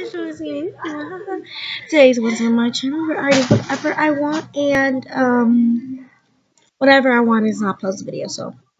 Today's one's on my channel where I do whatever I want and whatever I want is not post video. So